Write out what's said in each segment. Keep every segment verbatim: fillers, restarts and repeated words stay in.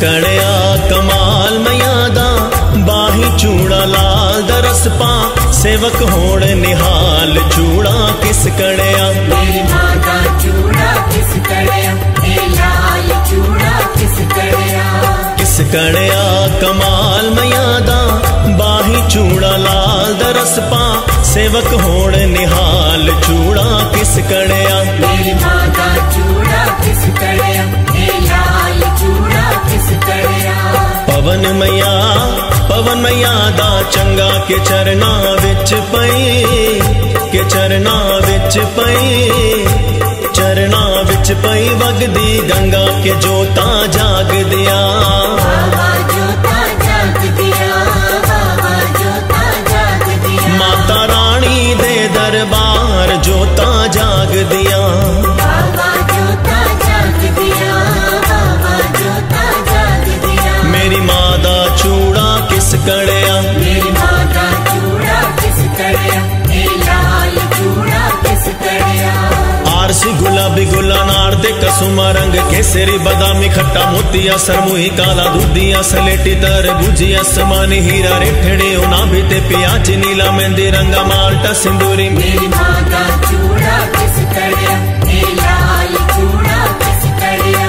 कड़िया कमाल मयादा बाही चूड़ा लाल दरस पा सेवक होड़ निहाल चूड़ा किस कड़िया मेरी माँ का चूड़ा किस कड़िया लाल चूड़ा किस कड़िया किस कड़िया कमाल मयादा बाही चूड़ा लाल दरस पा सेवक होड़ निहाल चूड़ा किस कड़िया मेरी माँ का चूड़ा किस कड़िया लाल चूड़ा किस कड़िया पवन मैया पवन मैया दा चंगा के चरना विच पई के चरना विच पई चरना विच पई वगदी गंगा के जोता जाग दिया बाबा जोता जाग दिया बाबा जोता जाग दिया माता रानी दे दरबार जोता जाग दिया बाबा जोता जाग दिया बाबा जोता जाग दिया मेरी माँ दा चूड़ा किस कड़िया मेरी माँ का चूड़ा किस कड़िया लाल चूड़ा किस कड़िया आरसी गुलाबी गुला नार दे कसुमा रंग केसरी बादामी खट्टा मोतिया सरमुही काला दूधिया सलेटी तरबूजी आसमानी हीरा रेठड़े उना भी ते प्याज नीला मेहंदी रंगा माल्टा सिंदूरी मेरी माँ का चूड़ा किस कड़िया लाल चूड़ा किस कड़िया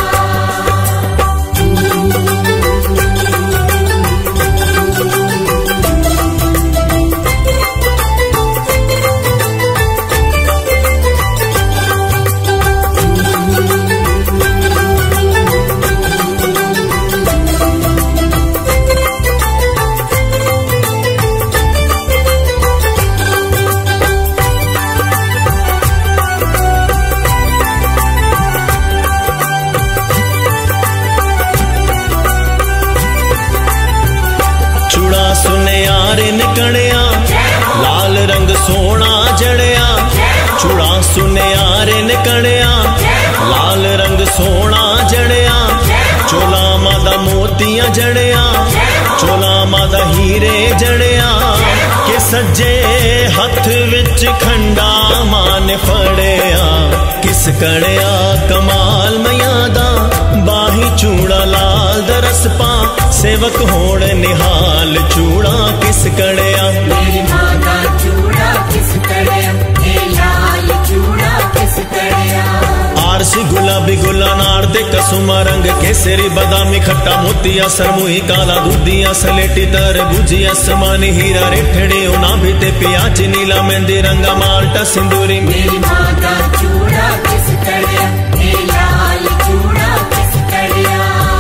कड़िया लाल रंग सोना जड़िया चूड़ा सुनियारे ने कड़िया लाल रंग सोना जड़िया चोला मादा मोतिया जड़िया चोला मादा हीरे जड़िया के सज्जे हथ विच खंडा मान फड़िया किस कड़िया कमाल मयादा बाही चूड़ा लाल दरस पा सेवक होड़ निहाल चूड़ा किस कड़िया मेरी माँ का चूड़ा किस कड़िया लाल चूड़ा किस कड़िया आरसी गुलाबी गुला नार दे कसुमा रंग केसरी बादामी खट्टा मोतिया सरमुही काला दूधिया सलेटी तरबूजी आसमानी हीरा रेठड़े उना भी ते प्याज नीला मेहंदी रंगा माल्टा सिंदूरी मेरी माँ का चूड़ा किस कड़िया लाल चूड़ा किस कड़िया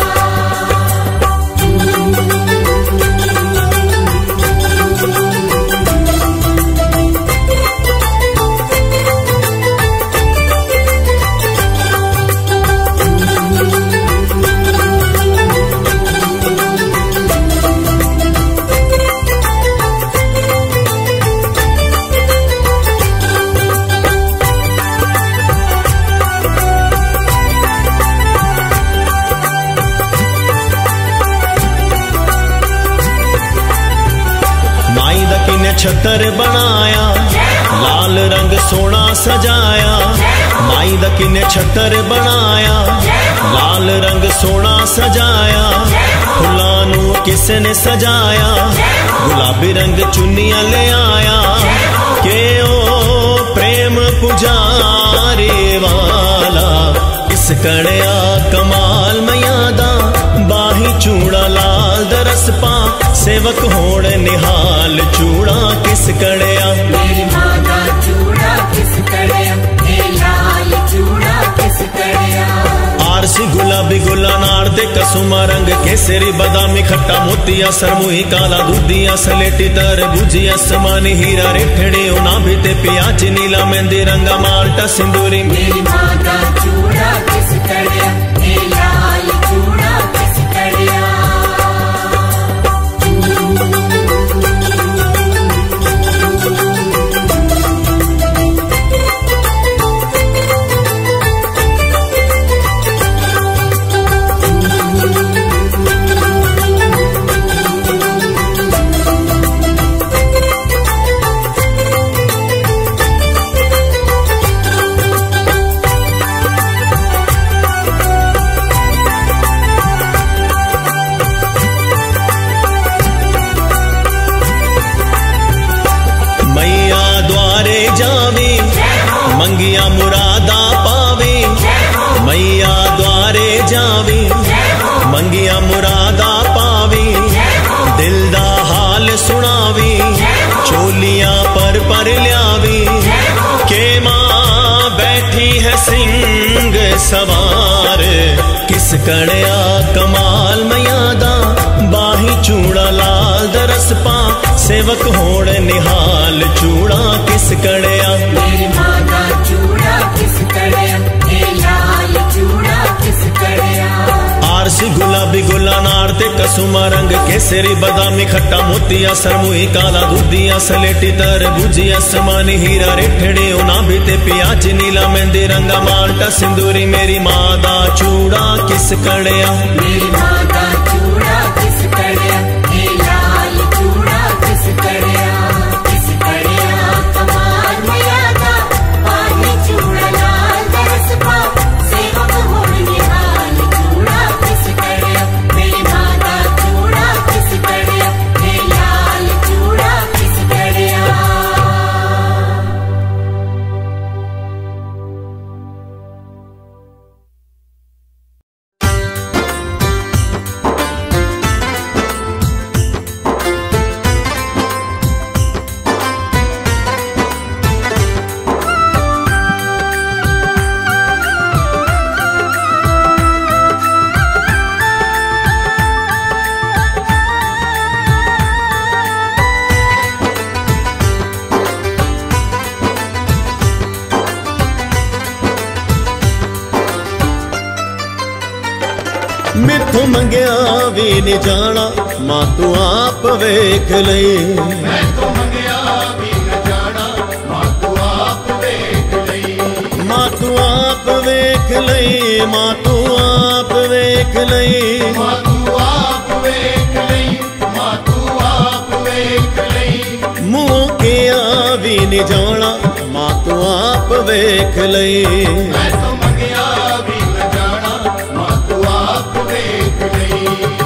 छतर बनाया लाल रंग सोना सजाया माई दा किने छतर बनाया लाल रंग सोना सजाया फुल्लां नू किसे ने सजाया गुलाबी रंग चुन्नियां ले आया के ओ प्रेम पुजारी वाला किस कड़िया कमाल मयादा बाही चूड़ा लाल दरस पा सेवक होड़ निहाल चूड़ा किस कड़िया मेरी माँ का चूड़ा किस कड़िया लाल चूड़ा किस कड़िया आरसी गुलाबी गुला नार दे कसुमा रंग केसरी बादामी खट्टा मोतिया सरमुही काला दूधिया सलेटी तरबूजी आसमानी हीरा रेठड़े उना भी ते प्याज नीला मेहंदी रंगा माल्टा सिंदूरी मेरी माँ का चूड़ा किस कड़िया लाल चूड़ा किस कड़िया लावी, मंगिया मुरादा पावी, दिल दा हाल सुनावी, चोलियां पर पर लियावी। के मां बैठी है सिंह सवार, किस कड़िया कमाल मयादा, बाही चूड़ा लाल दरस पा, सेवक होड़ निहाल चूड़ा किस कड़िया। मेरी मां दा चूड़ा किस कड़िया, ए लाल चूड़ा किस कड़िया। आरसी गुलाबी गुला नार ते कसुमा रंग, केसरी बदामी खट्टा मोतिया, सरमुई काला दूधिया, सलेटी तरबूजी, आसमानी हीरा रेठड़े उना भी ते प्याज नीला मेहंदी रंगा, माल्टा सिंदूरी मेरी मां दा चूड़ा किस कड़िया। मेरी मां दा चूड़ा किस कड़िया, ए लाल चूड़ा किस कड़िया। किस कड़िया कमाल मयादा, बाही चूड़ा लाल दरस पा, सेवक होड़ निहाल चूड़ा किस कड़िया। मेरी मां दा चूड़ा किस कड़िया, ए लाल चूड़ा किस कड़िया। मिथों मंगिया भी नहीं जाना, मां तू आप वेख लई। मैथों मंगिया भी न जाना, मां तू आप वेख लई। मां तू आप वेख लई, मां तू आप वेख लई। मां तू आप वेख लई, मां तू आप वेख लई। मुंह किया भी नहीं जाना, मां तू आप वेख लई। मैथों मंगिया भी न जाना, मां तू आप वेख लई।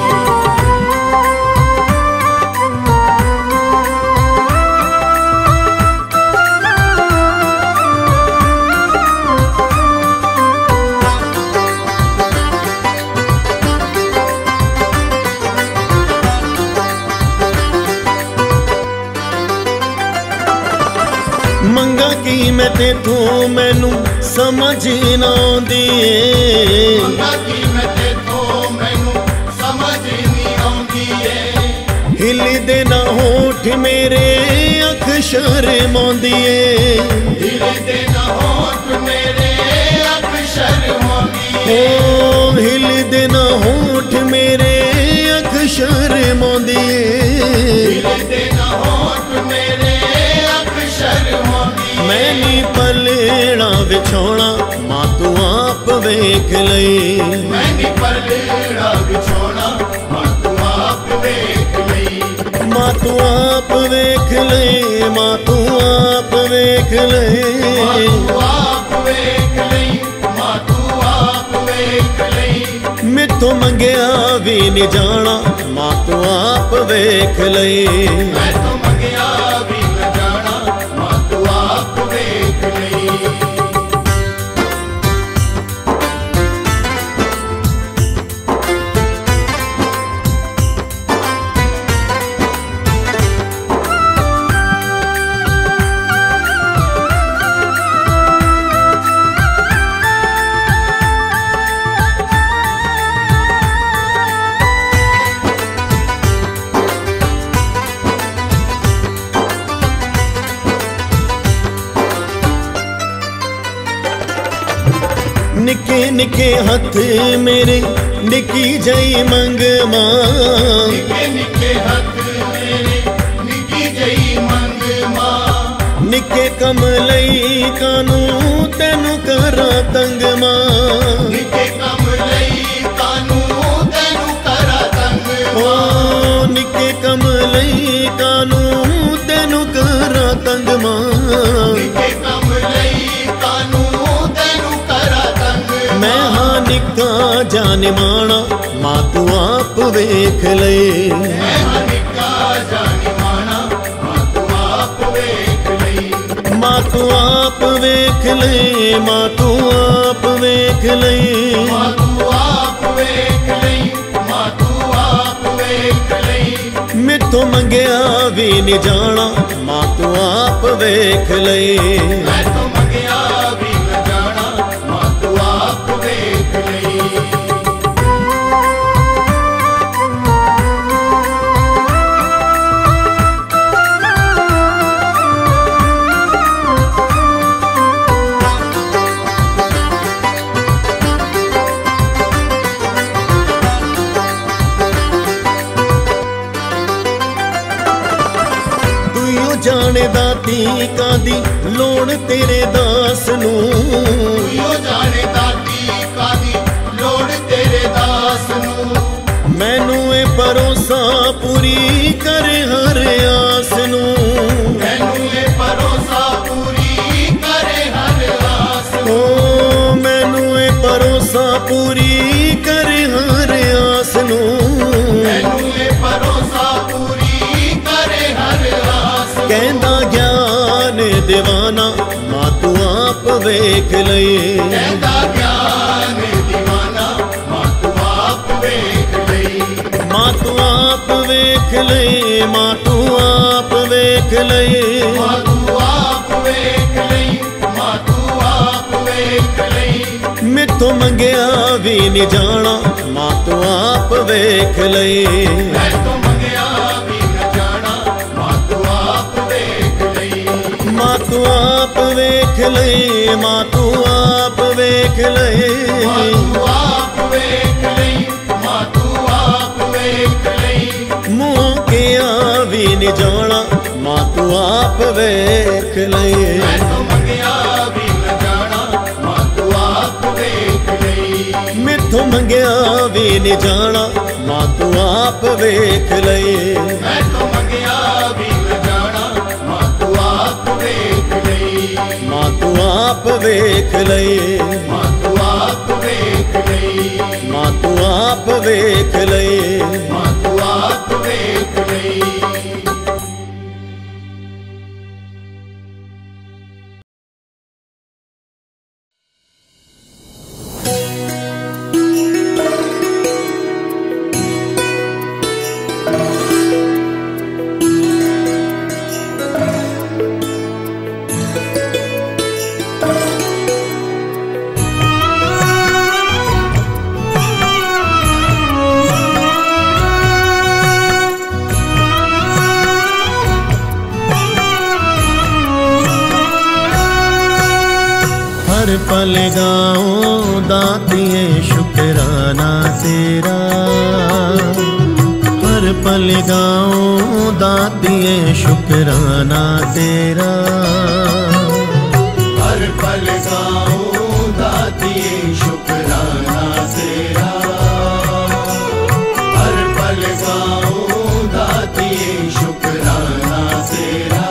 मंगा की मैं तेथों मैनू समझ ना आउंदी ए। मंगा की मैं तेथों मैनू समझ नहीं आउंदी ए। हिली दे ना होठ मेरे अख शर्माउंदी ए। दिल दे ना होठ मेरे अख शर्माउंदी ओ ए। हिली दे ना होठ मेरे अख शर्माउंदी ए। दिल दे ना होठ मेरे अख शर्माउंदी ए। मैं नी पलेड़ा विछोड़ा, मां तू आप वेख लई। मैं नी पलेड़ा विछोड़ा, मां तू आप वेख लई। मां तू आप वेख लई, मां तू आप वेख लई। मां तू आप वेख लई, मां तू आप वेख लई। मिथों मंगिया भी नहीं जाना, मां तू आप वेख लई। मैथों मंगिया भी न जाना, मां तू आप वेख लई। निके निके हथ मेरे निकी जई मंग मां। निके निके हथ मेरे निकी जई मंग मां। निके कमलई कानू तेनू करा तंग मां। निके कमलई कानू तेनू करा तंग ओ मां। निके कमलई कानू तेनू करा तंग मां। निके कमलई कानू तेनू करा तंग मैं हाँ निका जाने माना, मां तू आप वेख लई। मैं हाँ निका जानी माना, मां तू आप वेख लई। मां तू आप वेख लई, मां तू आप वेख लई। मां तू आप वेख मैथों मंगिया भी नहीं जाना, मां तू आप वेख लई। मैथों मंगिया भी न जाना, मां तू आप वेख लई। जाने दाती कादी लोड़ तेरे दास नू, तू जाने दाती कादी लोड़ तेरे दास नू। मैनू ए भरोसा पूरी कर हर आस नू, मैनू ए भरोसा पूरी कर हर आस नू। ओ मैनू ए भरोसा पूरी कर हर आस नू, मैनू ए भरोसा पूरी कर हर आस नू। कहंदा ज्ञान दीवाना, मां तू आप वेख लई। कहंदा ज्ञान दीवाना, मां तू आप वेख लई। मां तू आप वेख लई, मां तू आप वेख लई। मां तू आप वेख लई, मां तू आप वेख लई। मैथों मंगिया भी नहीं जाना, मां तू आप वेख लई। मैथों मंगिया भी न जाना, मां तू आप वेख लई। मां तू आप वेख लई, मां तू आप वेख लई। मां तू आप वेख लई, मां तू आप वेख लई। मुंह किया भी नहीं जाना, मां तू आप वेख लई। मैथों मंगिया भी न जाना, मां तू आप वेख लई। मैथों मंगिया भी नहीं जाना, मां तू आप वेख लई। मैथों मंगिया भी न जाना, मां तू आप वेख लई। मां तू आप वेख लई। मां तू आप वेख लई। मां तू आप वेख लई। मां तू आप वेख लई। हर पल गाऊं दातिए शुक्राना तेरा, हर पल गाऊं दातिए शुक्राना तेरा। हर पल गाऊं दातिए शुक्राना तेरा। हर पल गाऊं दातिए शुक्राना तेरा।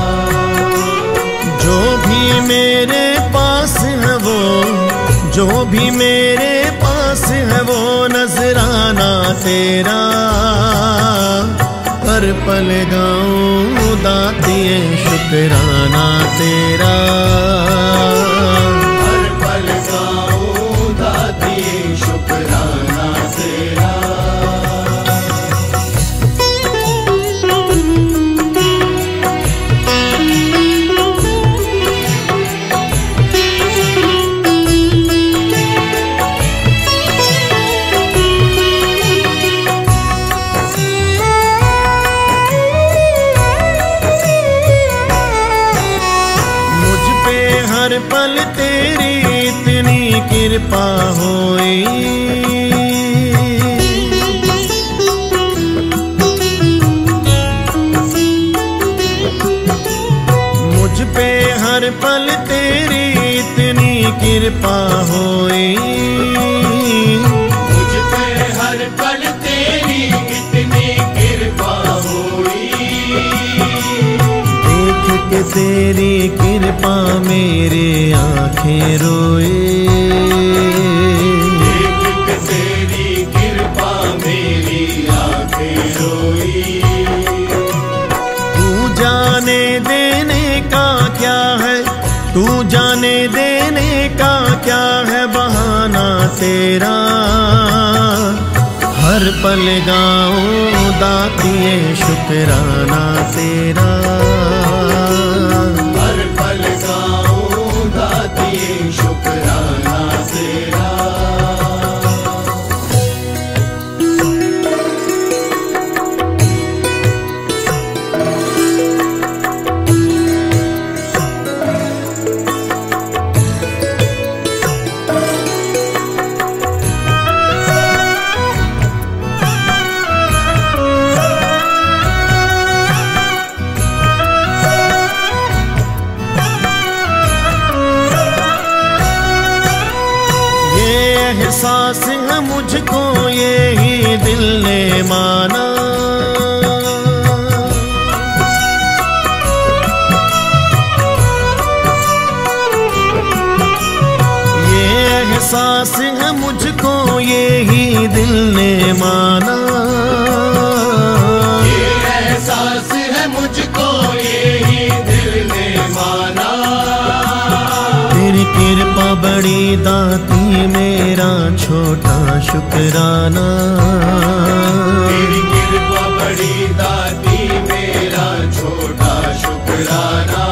जो भी मेरे पास है वो, जो भी मेरे पास है वो नजराना तेरा। हर पल गाऊं दातिए शुक्राना तेरा। हर पल गाऊं दातिए शुक्राना तेरा। हर पल तेरी इतनी कृपा होई, मुझ पे हर पल तेरी इतनी कृपा होई। मुझ पे हर पल तेरी इतनी कृपा होई। देख के तेरी कृपा मेरी आंखें रोए। देख के तेरी कृपा मेरी आंखें रोई। तू जाने देने का क्या है, तू जाने देने का क्या है बहाना तेरा। हर हर पल गाऊं दातिए शुक्राना तेरा, हर पल गाऊं दातिए शुक्राना तेरा। एहसास है मुझको ये ही दिल ने माना, ये एहसास है मुझको ये ही दिल ने माना, ये एहसास है मुझको ये ही दिल ने माना। तेरी कृपा बड़ी दाती मेरा छोटा शुक्राना, तेरी कृपा बड़ी दाती मेरा छोटा शुक्राना।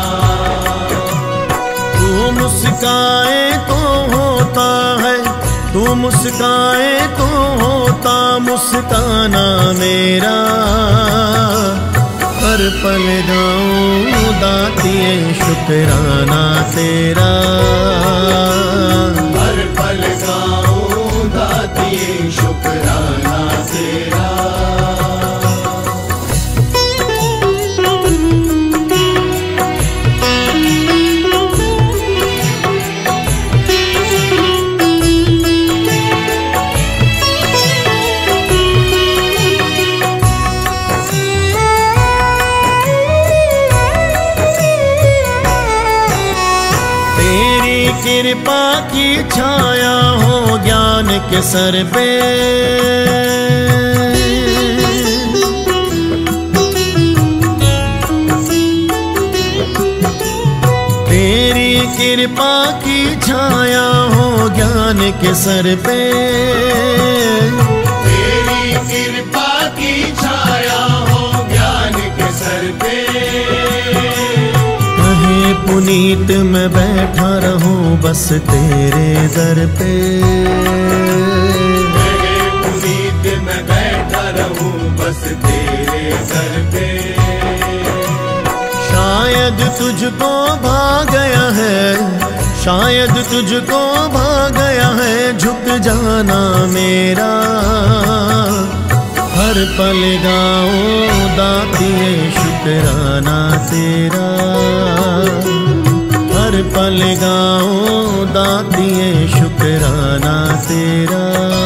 तू मुस्काए तो होता है, तू मुस्काए तो होता मुस्काना मेरा, हर पल गाऊं दातिए शुक्राना तेरा, हर पल गाऊं दातिए शुक्राना तेरा। कृपा की छाया हो ज्ञान के सर पे, तेरी कृपा की छाया हो ज्ञान के सर पे, तेरी कृपा की छाया हो ज्ञान के सर पे। पुनीत मैं बैठा रहूं बस तेरे दर पे, पुनीत मैं बैठा रहूं बस तेरे दर पे। शायद तुझको भा गया है, शायद तुझको भा गया है झुक जाना मेरा, हर पल गाऊं दातिए शुक्राना तेरा, हर पल गाऊं दातिए शुक्राना तेरा,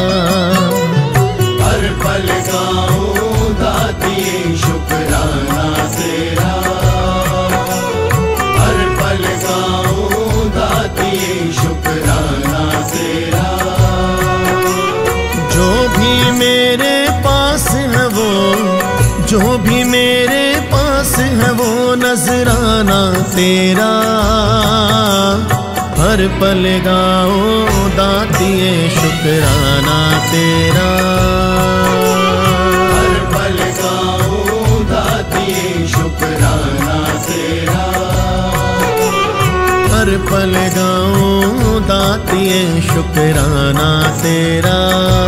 हर पल गाऊं दातिए शुक्राना तेरा, हर पल गाऊं दातिए शुक्राना तेरा। जो भी मेरे पास है वो, जो भी मेरे पास है वो नजराना तेरा, हर पल गाऊं दातिए शुक्राना तेरा, हर पल गाऊं दातिए शुक्राना तेरा, हर पल गाऊं दातिए शुक्राना तेरा,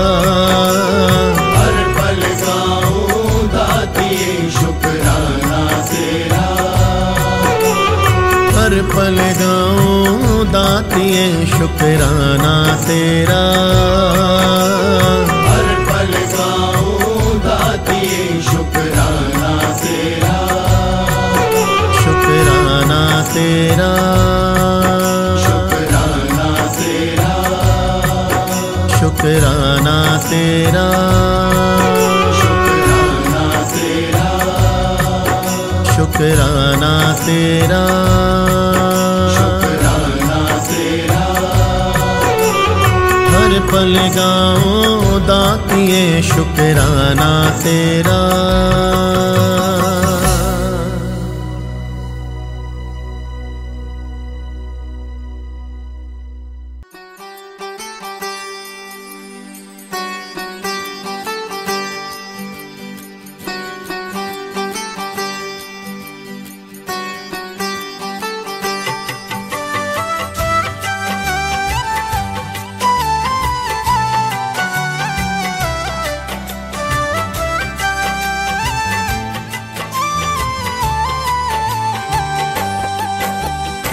हर पल गाऊं दातिए शुक्राना तेरा, हर पल गाऊं दातिए शुक्राना तेरा, हर पल गाऊं दातिए शुक्राना तेरा, शुक्राना तेरा, शुक्राना तेरा, शुक्राना तेरा, शुक्राना तेरा, शुक्राना तेरा, शुक्राना तेरा। हर पल गाऊं दातिए शुक्राना तेरा।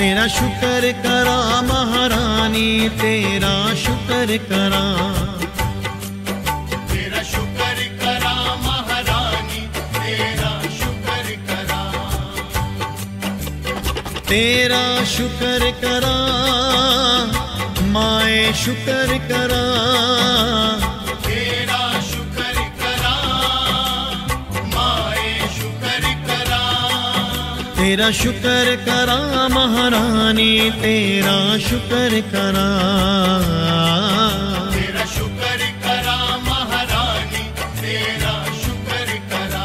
तेरा शुक्र करा महारानी, तेरा शुक्र करा, तेरा शुक्र करा महारानी, तेरा शुक्र करा, तेरा शुक्र करा माए शुक्र करा, तेरा शुक्र करा माए शुक्र करा, तेरा शुक्र करा महारानी, तेरा शुक्र करा, तेरा शुक्र करा महारानी, तेरा शुक्र करा।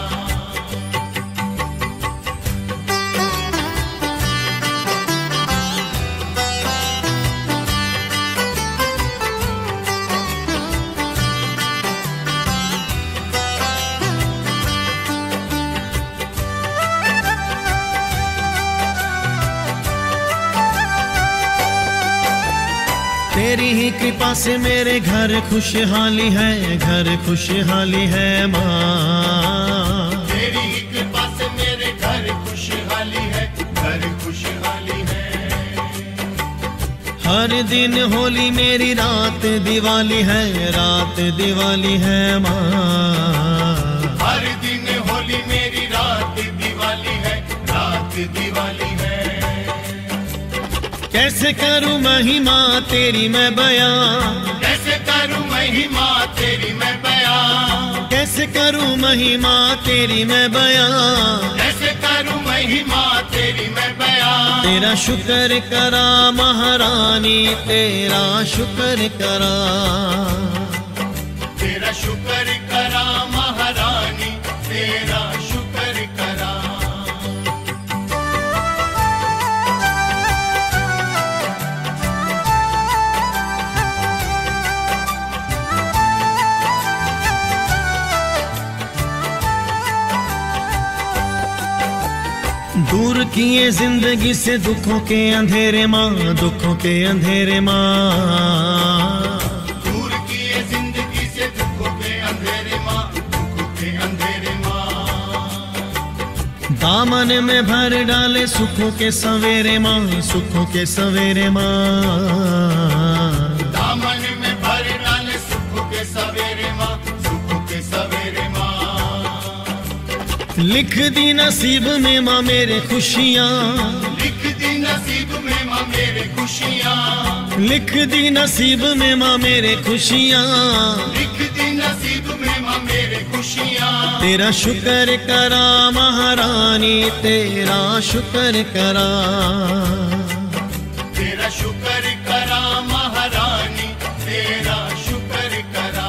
तेरी ही कृपा से मेरे घर खुशहाली है, घर खुशहाली है माँ। तेरी ही कृपा से मेरे घर खुशहाली है, घर खुशहाली है। हर दिन होली मेरी रात दिवाली है, रात दिवाली है माँ। हर दिन होली मेरी रात दिवाली है, रात दिवाली है। कैसे करूं महिमा तेरी मैं बयां, कैसे करूं महिमा तेरी मैं बयां, कैसे करूं महिमा तेरी मैं बयां। कैसे करूं महिमा तेरी मैं बयां। तेरा शुक्र करा महारानी, तेरा शुक्र करा, तेरा शुक्र करा महारानी, तेरा शुक्र करा। दूर किए जिंदगी से दुखों के अंधेरे माँ, दुखों के अंधेरे माँ। दूर किए जिंदगी से दुखों के अंधेरे माँ, दुखों के अंधेरे माँ। दामन में भर डाले सुखों के सवेरे माँ, सुखों के सवेरे माँ। दामन में भर डाले सुखों के सवेरे माँ, सुखों के सवेरे माँ। लिख दी नसीब में माँ मेरे खुशियाँ, लिख दी नसीब में माँ मेरे खुशियाँ, लिख दी नसीब में माँ मेरे खुशियाँ। लिख दी नसीब में माँ मेरे खुशियाँ। तेरा शुक्र करा महारानी, तेरा शुक्र करा, तेरा शुक्र करा महारानी, तेरा शुक्र करा।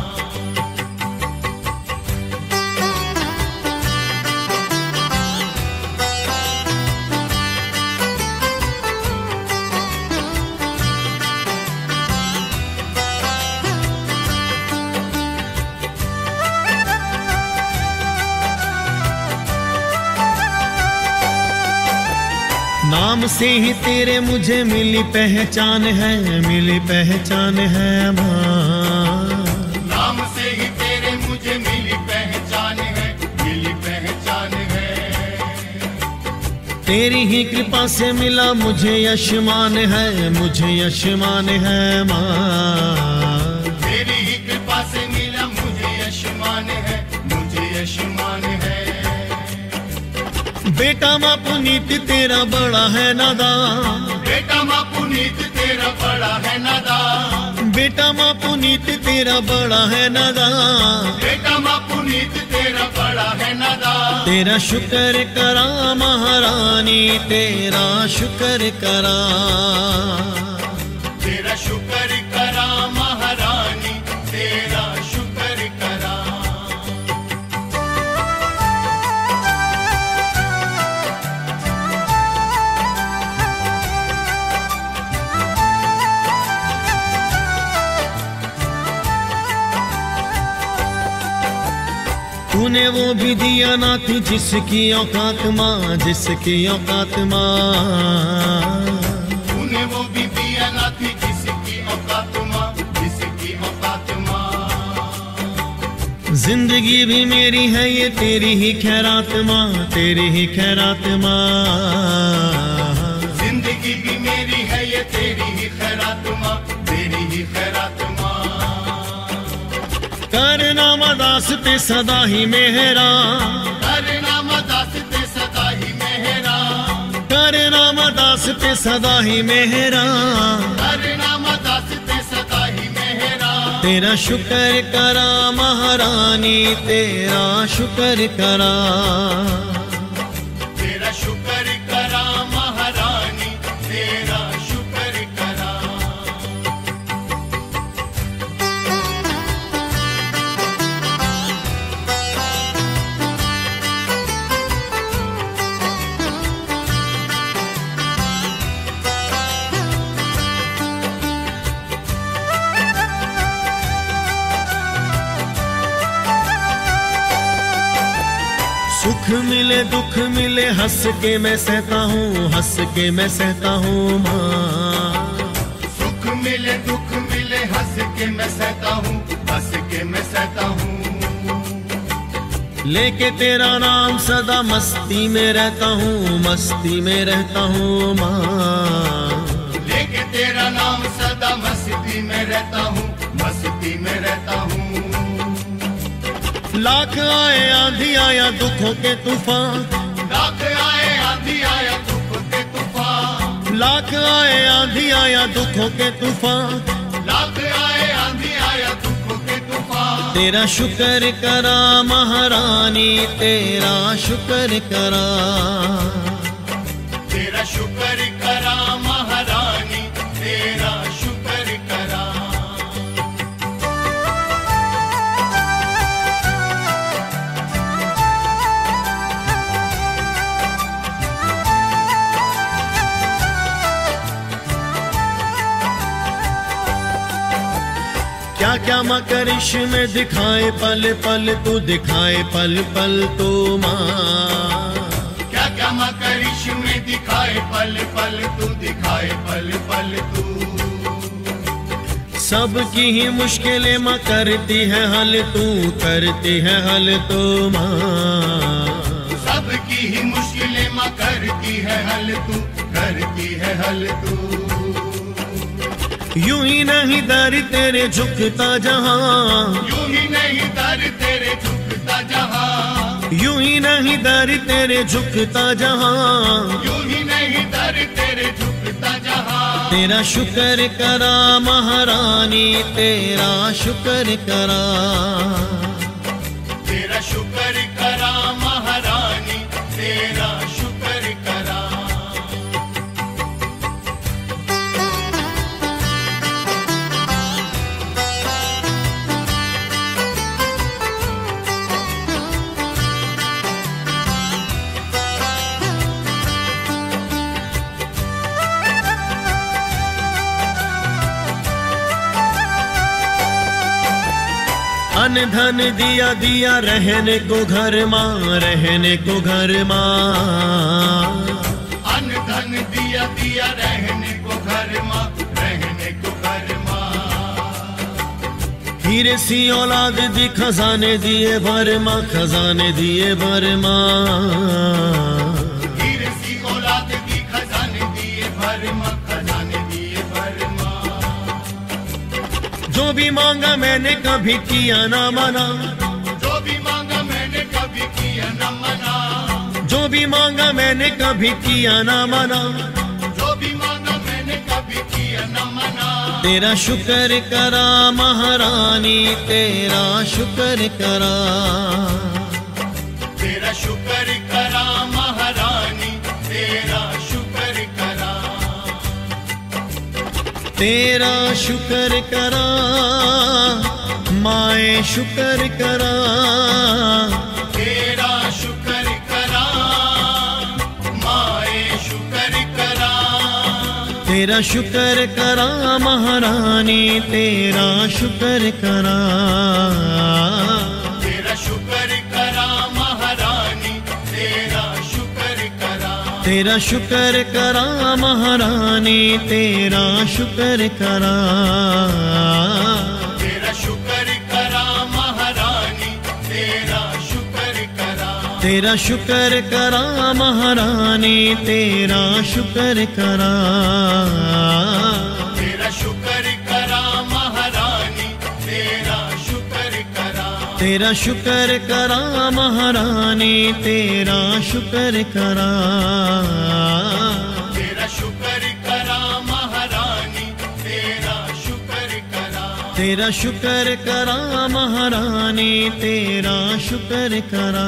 नाम से ही तेरे मुझे मिली पहचान है, मिली पहचान है माँ। नाम से ही तेरे मुझे मिली पहचान है, मिली पहचान है। तेरी ही कृपा से मिला मुझे यशमान है, मुझे यशमान है माँ। तेरी ही कृपा से मिला मुझे यशमान है, मुझे यशमान है। बेटा माँ पुनीत तेरा बड़ा है नादान, बेटा माँ पुनीत तेरा बड़ा है नादान, बेटा माँ पुनीत तेरा बड़ा है नादान। बेटा माँ पुनीत तेरा बड़ा है नादान। तेरा शुक्र करा महारानी, तेरा शुक्र करा, तेरा शुक्र करा महारानी, तेरा शुक्र करा। तूने वो भी दिया ना थी जिसकी औकात माँ, जिसकी औकात माँ। तूने वो भी दिया ना थी जिसकी औकात माँ, जिसकी औकात माँ। जिंदगी भी मेरी है ये तेरी ही खैरात माँ, तेरी ही खैरात माँ। जिंदगी दास ते सदा ही मेहरा, कर नाम दास ते सदा ही मेहरा, कर नाम दास ते सदा ही मेहरा, कर नाम दास ते सदा ही मेहरा। तेरा शुक्र करा महारानी, तेरा शुक्र करा, तेरा शुक्र करा महारानी, तेरा शुक्र करा। सुख मिले दुख मिले हंस के मैं सहता हूँ, हंस के मैं सहता हूँ माँ। सुख मिले दुख मिले हंस के मैं सहता हूँ, हंस के मैं सहता हूँ। लेके तेरा नाम सदा मस्ती में रहता हूँ, मस्ती में रहता हूँ माँ। लेके तेरा नाम सदा मस्ती में रहता हूँ, मस्ती में रहता हूँ। लाख आए आंधी आया दुखों के तूफान, लाख आए आंधी आया दुखों के तूफान, लाख आए आंधी आया दुखों के तूफान, लाख आए आंधी आया दुखों के तूफान। तेरा शुक्र करा महारानी, तेरा शुक्र करा, तेरा शुक्र करा महारानी, तेरा शुक्र करा। क्या क्या माँ करिश में दिखाए पल पल तू, दिखाए पल पल तो माँ। क्या क्या माँ करिश में दिखाए पल पल तू, दिखाए पल पल तू। सबकी ही मुश्किलें माँ करती है हल तू, करती है हल तो माँ। सबकी ही मुश्किलें माँ करती है हल तू, करती है हल तू। यूं ही नहीं दर तेरे झुकता जहां, यूं ही नहीं दर तेरे झुकता जहां, यूं ही नहीं दर तेरे झुकता जहां। यूं ही नहीं दर तेरे झुकता जहां। तेरा शुक्र करा महारानी, तेरा शुक्र करा, तेरा शुक्र करा महारानी, तेरा शुक्र करा। अन धन दिया दिया रहने को घर माँ, रहने को घर माँ। अन धन दिया दिया रहने को घर माँ, रहने को घर माँ। हीरे सी औलाद दी खजाने दिए भर माँ, खजाने दिए भर माँ। हीरे सी औलाद दी खजाने दिए भर माँ, खजाने दिए भर माँ। जो भी मांगा मैंने कभी किया ना मना, जो भी मांगा मैंने कभी किया न मना, जो भी मांगा मैंने कभी किया ना मना। जो भी मांगा मैंने कभी किया न मना। तेरा शुक्र करा महारानी, तेरा शुक्र करा, तेरा शुक्र करा महारानी, तेरा शुक्र करा। तेरा शुक्र करा माए शुक्र करा, तेरा शुक्र करा माए शुक्र करा। तेरा शुक्र करा महारानी, तेरा शुक्र करा, तेरा शुक्र करा महारानी, तेरा शुक्र करा। तेरा शुक्र करा महारानी, तेरा शुक्र करा, तेरा शुक्र करा महारानी, तेरा शुक्र करा। तेरा शुक्र करा महारानी, तेरा शुक्र करा, तेरा शुक्र करा महारानी, तेरा शुक्र करा। तेरा शुक्र करा महारानी तेरा शुक्र करा, तेरा शुक्र करा महारानी तेरा शुक्र करा, तेरा शुक्र करा महारानी तेरा शुक्र करा,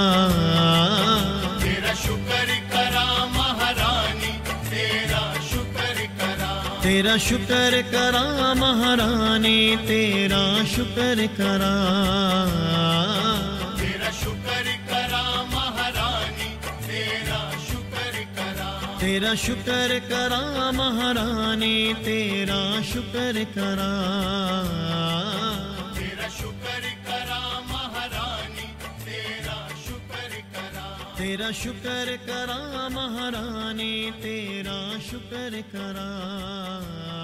तेरा शुक्र करा महारानी तेरा शुक्र करा, तेरा शुक्र करा महारानी तेरा शुक्र करा, तेरा शुक्र करा महारानी तेरा शुक्र करा, तेरा शुक्र करा महारानी तेरा शुक्र करा, तेरा शुक्र करा महारानी तेरा शुक्र करा, तेरा शुक्र करा महारानी तेरा शुक्र करा।